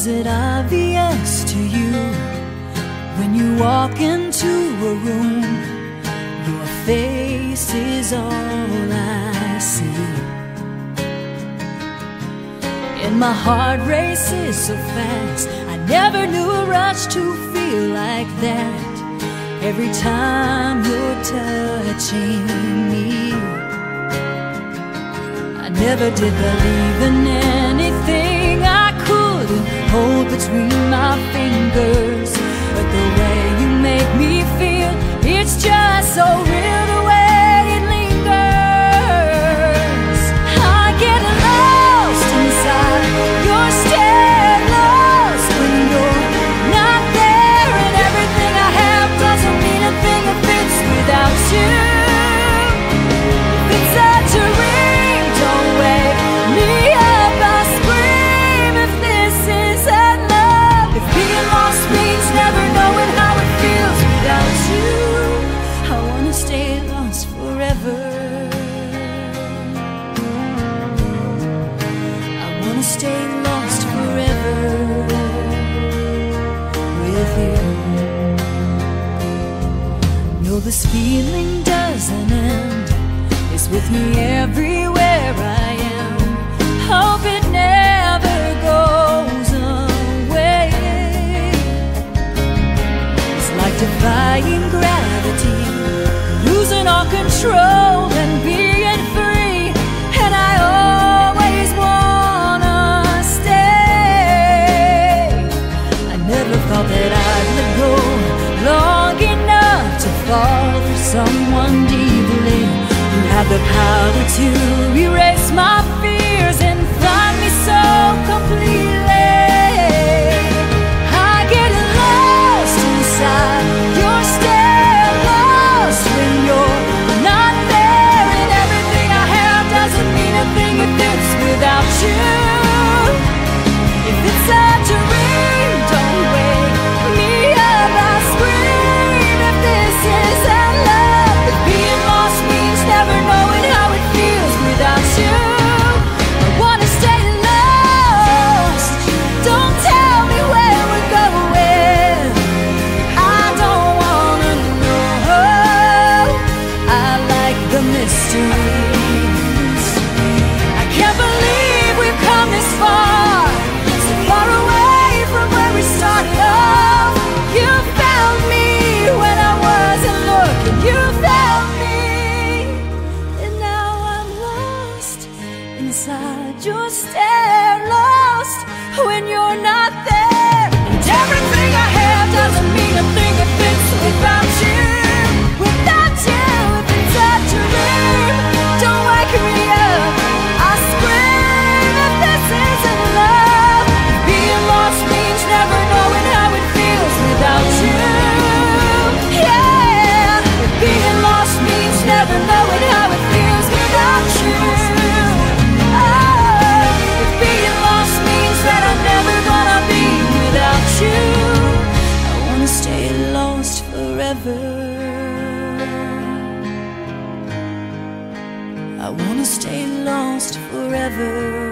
Is it obvious to you when you walk into a room, your face is all I see? And my heart races so fast, I never knew a rush to feel like that. Every time you're touching me, I never did believe in anything I couldn't hold between my fingers. But the way you make me feel, it's just so real the way it lingers. I get lost inside your stare, lost when you're not there, and everything I have doesn't mean a thing if it's without you. If it's a dream, don't wake me up, I scream if this isn't love. If being lost means never knowing how it feels without you, I wanna stay lost forever. I wanna stay lost forever with you. No, this feeling doesn't end. It's with me everywhere I am. Hope it never goes away. It's like defying gravity, losing all control and being free. And I always wanna stay. I never thought that I'd let go long enough to fall for someone deeply. You have the power to erase my fears and find me so completely. I get lost inside your stare, lost when you're not there, and everything I have doesn't mean a thing if it's without you. If it's a dream, don't wake me up, I scream if this isn't love. If being lost means never knowing how it feels without you, I wanna stay lost. Don't tell me where we're going, I don't wanna know. I like the mysteries. I can't believe we've come this far, so far away from where we started off. You found me when I wasn't looking, you found me, and now I'm lost inside your stare, lost when you're not there. And everything I have doesn't mean a thing if it's without you. Without you, if it's a dream, don't wake me up, I scream if this isn't love. Being lost means never knowing how it feels without you. Yeah, being lost means never knowing how it feels without you. Oh, if being lost means that I'm never gonna be without you, I wanna stay lost forever. I wanna stay lost forever.